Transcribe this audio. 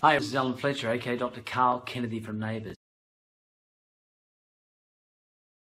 Hi, this is Alan Fletcher, aka Dr. Carl Kennedy from Neighbours.